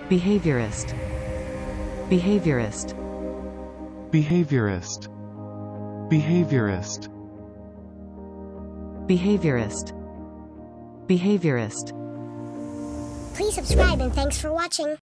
behaviourist, behaviourist, behaviourist, behaviourist, behaviourist, behaviourist. Please subscribe and thanks for watching.